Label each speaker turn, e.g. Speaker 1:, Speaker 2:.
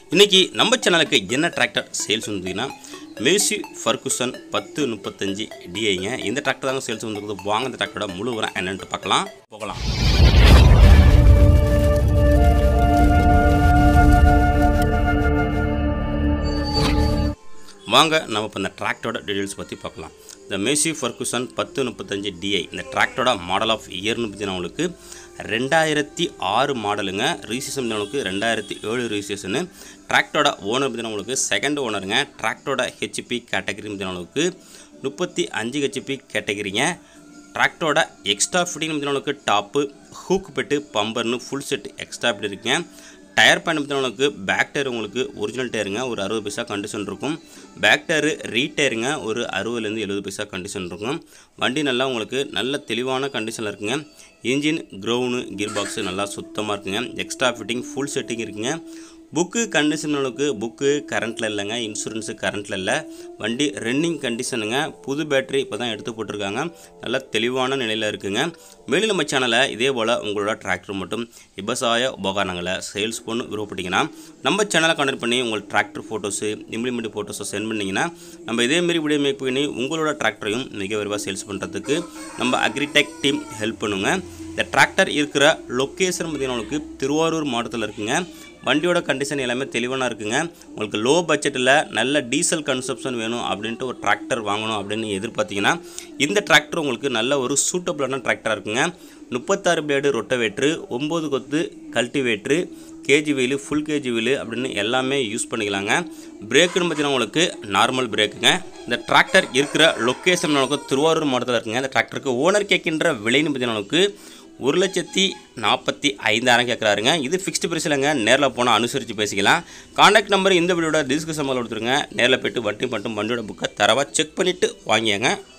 Speaker 1: இன்றைக்கி நம்ம சேனலுக்கு என்ன டிராக்டர் சேல்ஸ் வந்துன்னா மேசி ஃபர்குசன் 1035 டிஐங்க. இந்த டிராக்டர் தாங்க சேல்ஸ் வந்துருக்குது. வாங்க இந்த டிராக்டரோட முழு விவரம் என்னென்னு போகலாம். வாங்க நம்ம இப்போ இந்த டிராக்டரோட டீட்டெயில்ஸ் பற்றி பார்க்கலாம். இந்த மேசி ஃபர்குசன் 1035 டிஐ இந்த டிராக்டரோட மாடல் ஆஃப் இயர்னு பார்த்தீங்கன்னா உங்களுக்கு 2006 மாடலுங்க. ரிஜிஸ்ட்ரேஷன் உங்களுக்கு 2007 ரிஜிஸ்ட்ரேஷனு. டிராக்டரோட ஓனர் பார்த்தீங்கன்னா உங்களுக்கு செகண்ட் ஓனருங்க. டிராக்டரோட ஹெச்பி கேட்டகரி பார்த்தீங்கன்னா உங்களுக்கு 35 ஹெச்பி கேட்டகரிங்க. டிராக்டரோட எக்ஸ்ட்ரா ஃபிட்டிங் பார்த்தீங்கன்னா உங்களுக்கு டாப்பு ஹூக் பெட்டு பம்பர்னு ஃபுல் செட் எக்ஸ்ட்ரா ஃபிட் இருக்குங்க. டயர் பேண்ட் பார்த்தீங்கன்னா உங்களுக்கு பேக் டயர் உங்களுக்கு ஒரிஜினல் டயருங்க, ஒரு 60 பைசா கண்டிஷன் இருக்கும். பேக் டயரு ரீடயருங்க, ஒரு 60லேருந்து 70 பைசா கண்டிஷன் இருக்கும். வண்டி நல்லா உங்களுக்கு நல்ல தெளிவான கண்டிஷனில் இருக்குங்க. இன்ஜின் க்ரௌனு கீர் பாக்ஸு நல்லா சுத்தமாக இருக்குங்க. எக்ஸ்ட்ரா ஃபிட்டிங் ஃபுல் செட்டிங் இருக்குங்க. புக்கு கண்டிஷன் அளவுக்கு புக்கு கரண்ட்டில் இல்லைங்க, இன்சூரன்ஸு கரண்ட்டில் இல்லை. வண்டி ரன்னிங் கண்டிஷனுங்க. புது பேட்டரி இப்போ தான் எடுத்து போட்டிருக்காங்க. நல்லா தெளிவான நிலையில் இருக்குங்க. மேலும் நம்ம சேனலை இதே போல் உங்களோட டிராக்டர் மட்டும் விவசாய உபகரணங்களை சேல்ஸ் பண்ண விருப்பப்பட்டீங்கன்னா நம்ம சேனலை கான்டெக்ட் பண்ணி உங்கள் டிராக்டர் ஃபோட்டோஸு இம்ப்ளிமெண்ட் ஃபோட்டோஸை சென்ட் பண்ணிங்கன்னா நம்ம இதேமாரி வீடியோ மேக் பண்ணி உங்களோட டிராக்டரையும் மிக விரைவாக சேல்ஸ் பண்ணுறதுக்கு நம்ம அக்ரிடெக் டீம் ஹெல்ப் பண்ணுங்க. இந்த டிராக்டர் இருக்கிற லொக்கேஷன் பார்த்தீங்கன்னா உங்களுக்கு திருவாரூர் மாவட்டத்தில் இருக்குங்க. வண்டியோட கண்டிஷன் எல்லாமே தெளிவான இருக்குங்க. உங்களுக்கு லோ பட்ஜெட்டில் நல்ல டீசல் கன்சப்ஷன் வேணும் அப்படின்ட்டு ஒரு டிராக்டர் வாங்கணும் அப்படின்னு எதிர்பார்த்தீங்கன்னா இந்த டிராக்டர் உங்களுக்கு நல்ல ஒரு சூட்டபிளான டிராக்டராக இருக்குங்க. 36 பிளேடு ரொட்டவேட்ரு, 9 கொத்து cultivator, cage wheel full cage wheel அப்படின்னு எல்லாமே யூஸ் பண்ணிக்கலாங்க. பிரேக்குன்னு பார்த்தீங்கன்னா உங்களுக்கு நார்மல் பிரேக்குங்க. இந்த டிராக்டர் இருக்கிற லொக்கேஷன் உங்களுக்கு திருவாரூர் மாவட்டத்தில் இருக்குங்க. இந்த டிராக்டருக்கு ஓனர் கேட்கின்ற விலைன்னு பார்த்தீங்கன்னா உங்களுக்கு 1,45,000 கேட்குறாருங்க. இது ஃபிக்ஸ்டு ப்ரைஸ் இல்லைங்க, நேரில் போனால் அனுசரித்து பேசிக்கலாம். கான்டாக்ட் நம்பர் இந்த வீடியோட டிஸ்கிரிப்ஷனில் கொடுத்துருங்க. நேரில் போய்ட்டு வண்டி மட்டும் வண்டியோட புக்கை தரவாக செக் பண்ணிவிட்டு வாங்கியாங்க.